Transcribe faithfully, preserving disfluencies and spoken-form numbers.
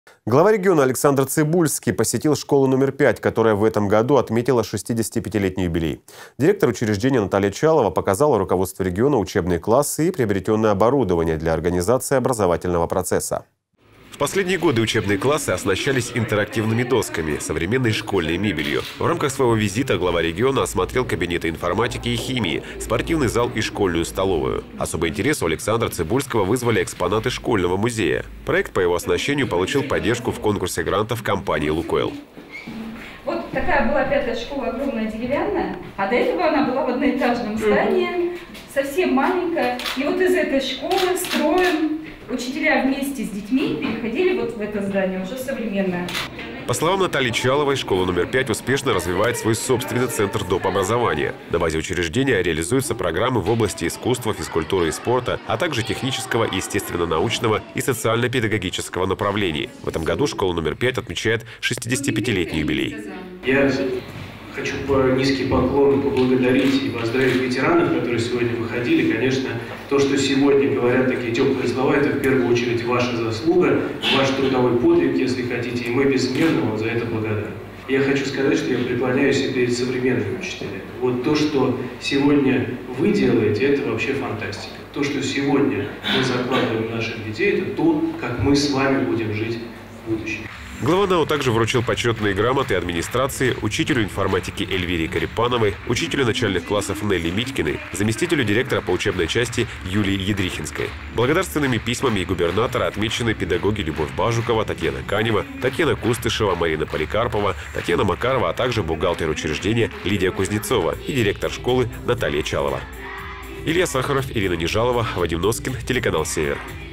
Глава региона Александр Цыбульский посетил школу номер пять, которая в этом году отметила шестидесятипятилетний юбилей. Директор учреждения Наталья Чалова показала руководству региона учебные классы и приобретенное оборудование для организации образовательного процесса. В последние годы учебные классы оснащались интерактивными досками, современной школьной мебелью. В рамках своего визита глава региона осмотрел кабинеты информатики и химии, спортивный зал и школьную столовую. Особый интерес у Александра Цыбульского вызвали экспонаты школьного музея. Проект по его оснащению получил поддержку в конкурсе грантов компании «Лукойл». Вот такая была пятая школа, огромная, деревянная, а до этого она была в одноэтажном здании, совсем маленькая. И вот из этой школы строим. Учителя вместе с детьми переходили вот в это здание, уже современное. По словам Натальи Чаловой, школа номер пять успешно развивает свой собственный центр доп. Образования. На базе учреждения реализуются программы в области искусства, физкультуры и спорта, а также технического, естественно-научного и социально-педагогического направлений. В этом году школа номер пять отмечает шестидесятипятилетний юбилей. Я хочу по низкий поклон поблагодарить и поздравить ветеранов, которые сегодня выходили. Конечно, то, что сегодня говорят такие теплые слова, это в первую очередь ваша заслуга, ваш трудовой подвиг, если хотите, и мы безмерно вам за это благодарны. Я хочу сказать, что я преклоняюсь и перед современными учителями. Вот то, что сегодня вы делаете, это вообще фантастика. То, что сегодня мы закладываем в наших детей, это то, как мы с вами будем жить в будущем. Глава НАУ также вручил почетные грамоты администрации учителю информатики Эльвире Карипановой, учителю начальных классов Нелли Митькиной, заместителю директора по учебной части Юлии Едрихинской. Благодарственными письмами и губернатора отмечены педагоги Любовь Бажукова, Татьяна Канева, Татьяна Кустышева, Марина Поликарпова, Татьяна Макарова, а также бухгалтер учреждения Лидия Кузнецова и директор школы Наталья Чалова. Илья Сахаров, Ирина Нежалова, Вадим Носкин, телеканал «Север».